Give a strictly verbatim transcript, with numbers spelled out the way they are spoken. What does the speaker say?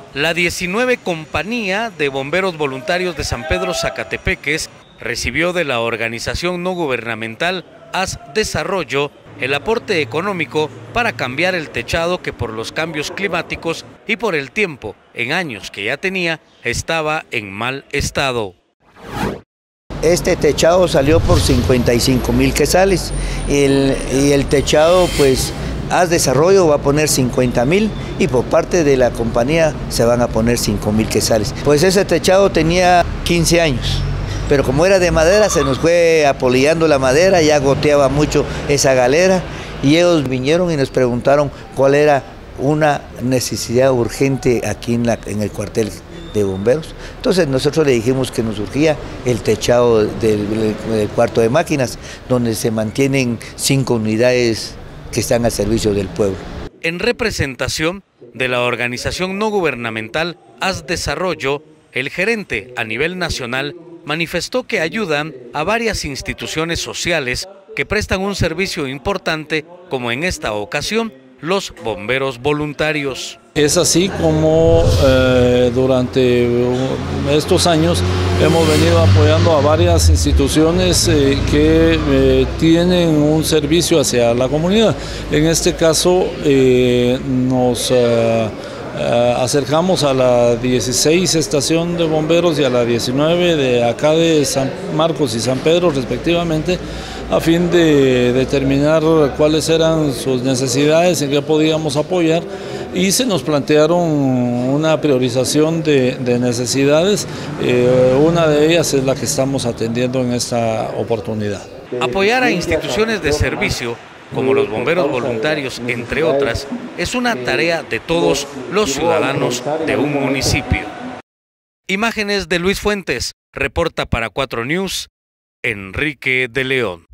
La diecinueve Compañía de Bomberos Voluntarios de San Pedro Zacatepeques recibió de la organización no gubernamental Haz Desarrollo el aporte económico para cambiar el techado que por los cambios climáticos y por el tiempo en años que ya tenía estaba en mal estado. Este techado salió por cincuenta y cinco mil quetzales el, y el techado pues Haz Desarrollo va a poner cincuenta mil y por parte de la compañía se van a poner cinco mil quetzales. Pues ese techado tenía quince años, pero como era de madera se nos fue apolillando la madera, ya goteaba mucho esa galera y ellos vinieron y nos preguntaron cuál era una necesidad urgente aquí en, la, en el cuartel de bomberos. Entonces nosotros le dijimos que nos urgía el techado del, del cuarto de máquinas, donde se mantienen cinco unidades que están al servicio del pueblo. En representación de la organización no gubernamental Haz Desarrollo, el gerente a nivel nacional manifestó que ayudan a varias instituciones sociales que prestan un servicio importante, como en esta ocasión los bomberos voluntarios. Es así como eh, durante estos años hemos venido apoyando a varias instituciones eh, que eh, tienen un servicio hacia la comunidad. En este caso eh, nos eh, eh, acercamos a la dieciséis estación de bomberos y a la diecinueve de acá de San Marcos y San Pedro respectivamente, a fin de determinar cuáles eran sus necesidades, en qué podíamos apoyar, y se nos plantearon una priorización de, de necesidades. Eh, una de ellas es la que estamos atendiendo en esta oportunidad. Apoyar a instituciones de servicio como los bomberos voluntarios, entre otras, es una tarea de todos los ciudadanos de un municipio. Imágenes de Luis Fuentes, reporta para cuatro News, Enrique de León.